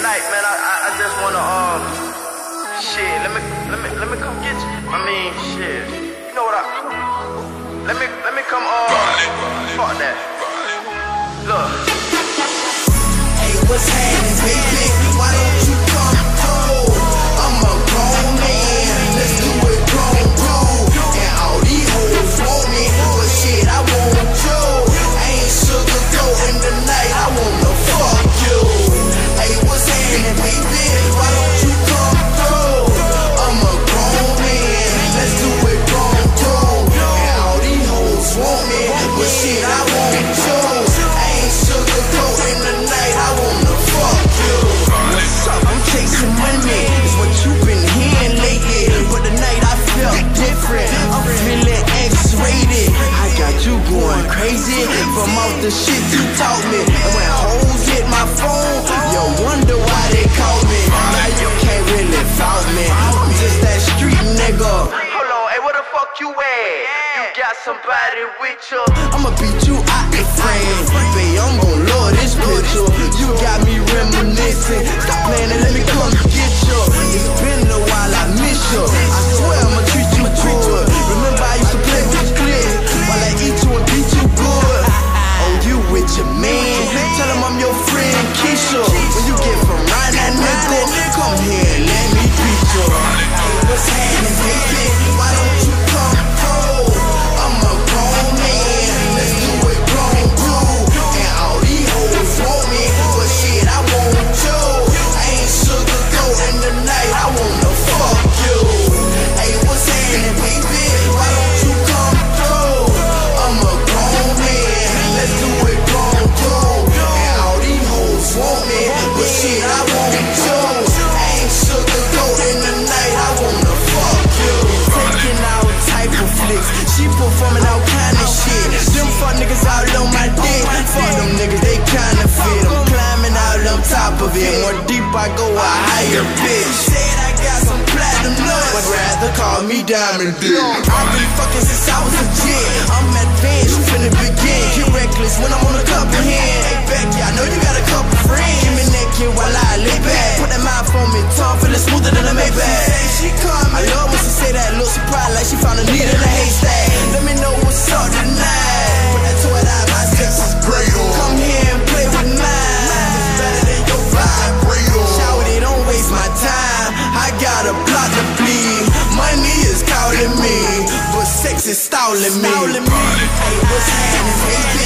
tonight, man, I just wanna shit. Let me come get you. I mean, shit. You know what let me come fuck that. Look. Hey, what's happening, baby? Why don't you come through? I'm a grown man. Let's do it grown through. And all these hoes want me, but shit, I want you. I ain't sugarcoating the night. I wanna fuck you. Hey, what's happening, baby? Why don't you come through? I'm a grown man. Let's do it grown through. And all these hoes want me, but shit, I want you. I ain't sugarcoating the night. I wanna fuck you. What's up? I'm chasing money. It's what you've been hearing lately. But tonight I felt different. I'm feeling X-rated. I got you going crazy from all the shit you taught me. And when hoes hit my phone, you wonder why they call me. Now you can't really fault me. I'm just that street nigga. Hold on, hey, where the fuck you at? You got somebody with you? I'ma beat you out the frame. Babe, I'm gon' love this picture. You got me reminiscing. Stop playing and let me come get you. It's been a while, I miss you. I swear I'ma treat you good. Remember I used to play with the clip while I eat you and beat you good. Oh, you with your man? Tell him I'm your friend Keisha. When you get from around that nigga, come here and let me beat you. Hey, what's happening, baby? Why don't you come through? I'm a grown man. Let's do it grown through. And all these hoes want me, but shit, I want you. I ain't sugarcoating the night. I wanna fuck you. Hey, what's happening, baby? Why don't you come through? I'm a grown man. Let's do it grown through. And all these hoes want me, but shit, I want you. I ain't sugarcoating the night. I wanna fuck you. Taking all type of flicks. She performing all kind of shit. Them fuck niggas all on my dick. Fuck them niggas, they kinda fit. I'm climbing out on top of it. More deep I go, a higher pitch. Said I got some platinum nuts, but rather call me Diamond Dick. I've been fucking since I was a kid. I'm advanced, you finna begin. Get reckless when I'm on a couple hands. Hey Becky, I know you got a couple friends. Give me naked while I lay back. Put that mouth on me, tongue feeling smoother than a Maybach. She come, I love when she say that, look surprised like she found a needle in a haystack. Let me know what's up tonight. Put that toy out, my sex is great. Come here and play with mine. It's better than your vibrator. Shawty, don't waste my time. I got a plot to bleed. Money is calling me, but sex is stalling me. Hey, what's happening, baby?